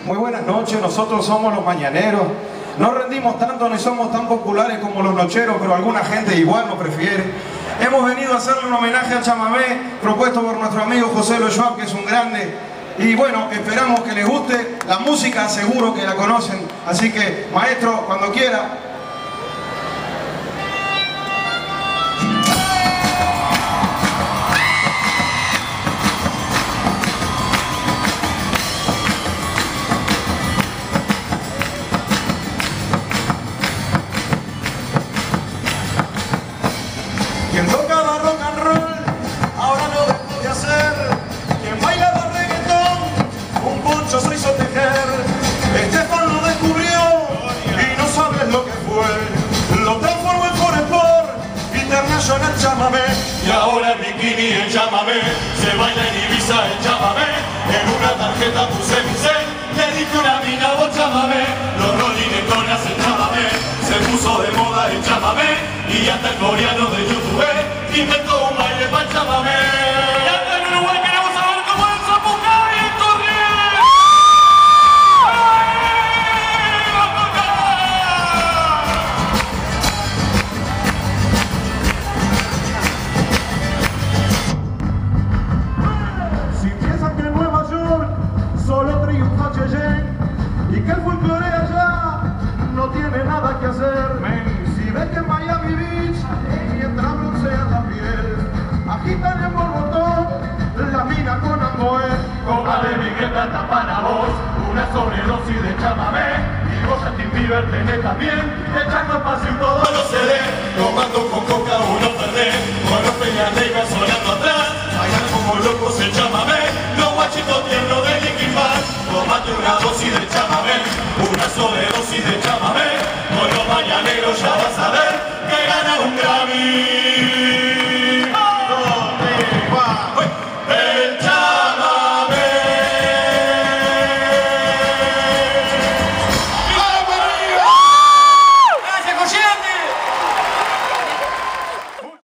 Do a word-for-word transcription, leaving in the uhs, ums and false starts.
Muy buenas noches, nosotros somos los Mañaneros. No rendimos tanto ni somos tan populares como los Nocheros, pero alguna gente igual nos prefiere. Hemos venido a hacerle un homenaje al chamamé propuesto por nuestro amigo José Lo Schwab, que es un grande. Y bueno, esperamos que les guste. La música seguro que la conocen. Así que, maestro, cuando quiera. Quien tocaba rock and roll, ahora lo dejó de hacer. Quien bailaba reggaetón, un poncho se hizo tejer. Estefan lo descubrió y no sabes lo que fue. Lo transformó en Foresport, International chamamé. Y ahora el bikini el chamamé, se baila en Ibiza el chamamé. En una tarjeta puse mi cel, le dije una mina vos chamamé. Los Rolling Stones hacen chamamé, se puso de moda el chamamé. Y hasta el coreano de YouTube inventó un baile para el chamamé. Y hasta en Uruguay queremos saber cómo es Zapucay y Torriel. Si piensan que en Nueva York solo triunfa Cheyenne y que el folclore allá no tiene nada que hacer, si ves que en Miami Beach mientras broncean la piel agitan el borbotón la mina con amor. Copa de Miguel canta para vos, una sobredosis de chamamé. Y vos Justin Bieber tenés también, echando espacio todos los C D. Tomando con coca uno perdés, con los peñas negras sonando atrás. Bailan como locos el chamamé, los guachitos tiernos de Linkin Park. Tomate una dosis de chamamé, una sobredosis de chamamé.